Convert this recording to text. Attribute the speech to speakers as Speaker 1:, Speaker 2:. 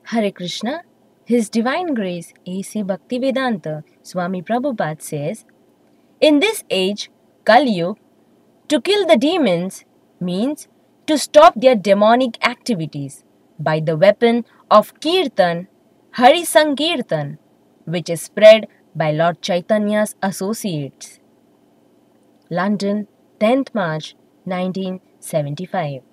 Speaker 1: Hare Krishna, His Divine Grace A.C. Bhaktivedanta Swami Prabhupada says, in this age, Kali Yuga, to kill the demons means to stop their demonic activities by the weapon of Kirtan, Hari Sankirtan, which is spread by Lord Chaitanya's associates. London, 10th March 1975.